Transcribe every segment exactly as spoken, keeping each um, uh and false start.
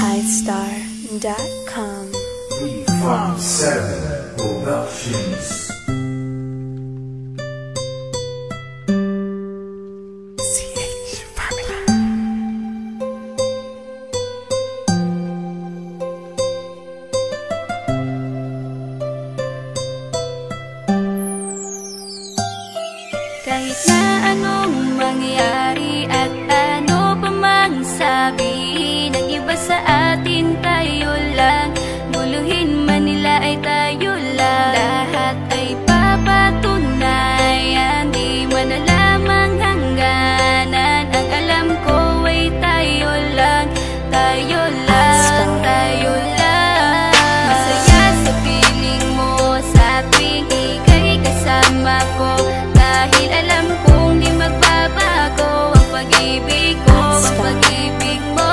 Lightstar dot com. three five seven Productions. Kahit na anong mangyari at ano pa mang sabihin ng iba sa atin, tayo lang. Guluhin man nila ay tayo lang. Lahat ay papatunayan, di man alamang hangganan. Ang alam ko ay tayo lang, tayo lang, tayo lang. Masaya sa piling mo sa tuwing ika'y kasama ko, dahil alam kong di magbabago ang pag-ibig ko, ang pag-ibig mo.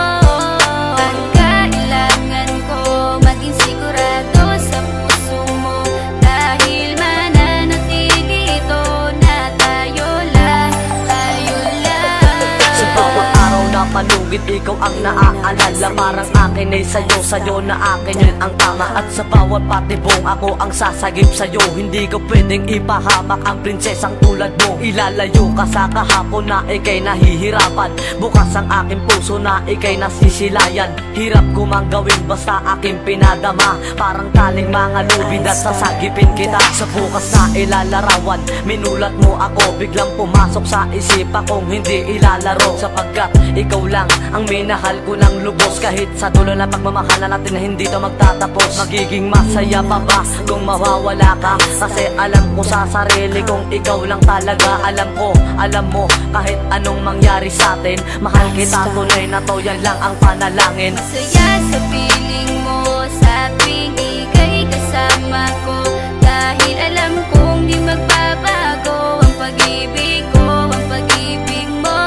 Ang kailangan ko maging sigurado sa puso mo, dahil mananatili ito na tayo lang, tayo lang. Sa bawat araw na palugit, ikaw ang naaalala. Parang akin ay sa'yo, sa'yo na akin yun ang tama. At sa bawat patibong, ako ang sasagip sa'yo. Hindi ko pwedeng ipahamak ang prinsesang tulad mo. Ilalayo ka sa kahapon na ikay nahihirapan. Bukas ang aking puso na ikay nasisilayan. Hirap ko mang gawin basta aking pinadama. Parang taling mga lubid at sasagipin kita. Sa bukas na ilalarawan, minulat mo ako. Biglang pumasok sa isipa kong hindi ilalaro. Sapagkat ikaw lang ang minahal ko ng lubos. Kahit sa dulo na pagmamahalan natin na hindi to magtatapos. Magiging masaya pa ba kung mawawala ka? Kasi alam ko sa sarili kong ikaw lang talaga. Alam ko, alam mo, kahit anong mangyari sa atin, mahal kita, tunay na to, yan lang ang panalangin. Masaya sa piling mo sa tuwing ika'y kasama ko, dahil alam kong di magbabago ang pag-ibig ko, ang pag-ibig mo.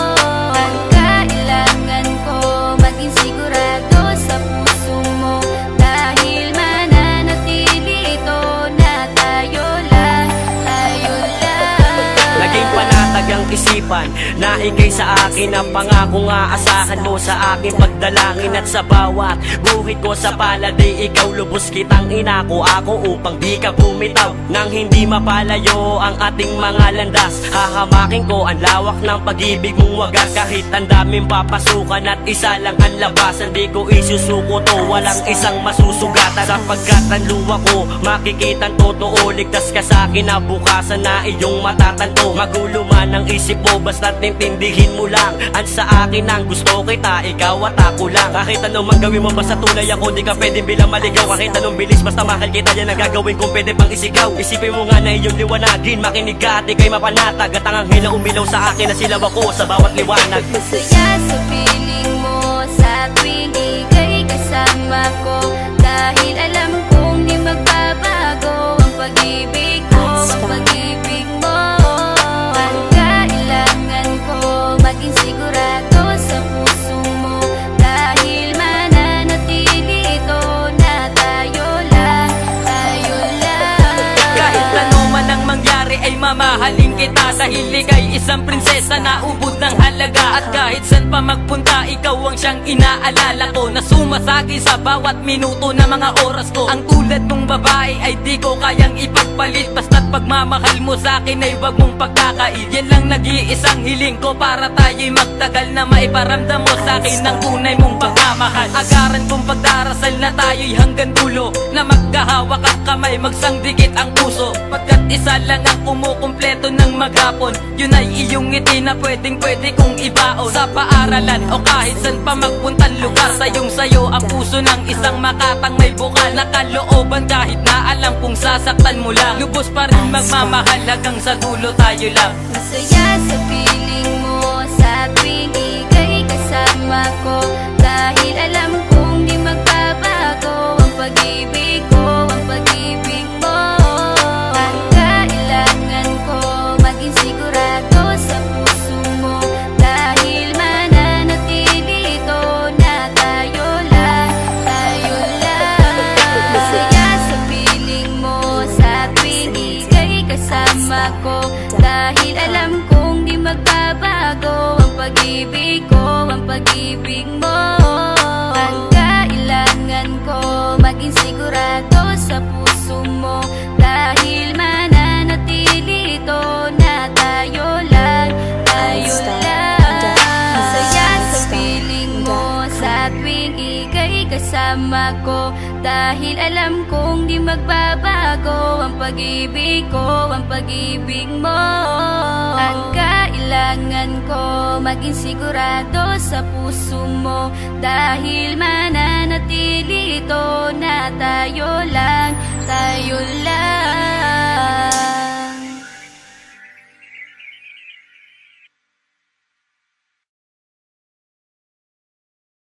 Ang kailangan ko maging sigurado sa puso mo, dahil mananatili ito na tayo lang, tayo lang. Naging panatag ang isipan na ikay sa akin ang pangako nga asahan mo sa aking pagdalangin. At sa bawat buhit ko sa palad ay ikaw lubos kitang inako ako upang di ka bumitaw. Nang hindi mapalayo ang ating mga landas, hahamakin ko ang lawak ng pag-ibig mong wagas. Kahit ang daming papasukan at isa lang ang labasan, di ko isusuko to, walang isang masusugatan. Sapagkat ang luwa ko makikitang totoo, ligtas ka sa akin na bukasan na iyong matatanto. Magulo man ang isip mo, basta't intindihin mo lang ang sa akin ang gusto kita, ikaw at ako lang. Kahit anong mang gawin mo, basta tunay ako, di ka pwedeng bilang maligaw. Kahit anong bilis, basta mahal kita, yan ang gagawin kung pwede pang isigaw. Isipin mo nga na iyong liwanagin, makinig ka at ika'y mapanatag. At ang anghel na umilaw sa akin na silaw ako sa bawat liwanag. Masaya sa piling mo sa tuwing ika'y kasama ko, dahil alam kong di magbabago ang pag-ibig ko, ang pag-ibig mo. Ang kailangan ko maging sigurado sa puso mo, dahil mananatili ito na tayo lang, tayo lang. Kahit ano man ang mangyari ay mamahalin kita, dahil ika'y isang prinsesa na ubod ng halaga. At kahit saan pa magpunta, ikaw ang siyang inaalala ko, na sumasagi sa bawat minuto na mga oras ko. Ang tulad mong babae ay di ko kayang ipagpalit, basta't pagmamahal mo sa akin ay wag mong pagkakait. Yan lang nag-iisang hiling ko para tayo'y magtagal, na maiparamdam mo sa akin ng tunay mong pagmamahal. Agaran kong pagdarasal na tayo'y hanggang dulo, na magkahawak ang kamay, magsangdikit ang puso. Pagkat isa lang ang kumukumpleto ng maghapon, yun ay iyong ngiti na pwedeng pwede kong ibaon. Sa paaralan o kahit saan pa magpuntang lugar, sayong sayo ang puso ng isang makatang may bukal na kalooban. Kahit na alam kung sasaktan mo lang, lubos pa rin magmamahal hanggang sa dulo tayo lang. Masaya sa piling mo sa tuwing ika'y kasama ko, dahil alam kong di magbabago ang pag-ibig ko, ang pag-ibig mo. Ang kailangan ko maging sigurado sa puso mo, dahil mananatili ito na tayo lang, tayo lang. Masaya sa piling mo sa tuwing ika'y kasama ko, dahil alam kong di magbabago ang pag-ibig ko, ang pag-ibig mo. Ang kasama ko. Dahil alam kong di magbabago ang pag-ibig ko, ang pag-ibig mo. Ang kailangan ko, maging sigurado sa puso mo. Dahil mananatili ito na tayo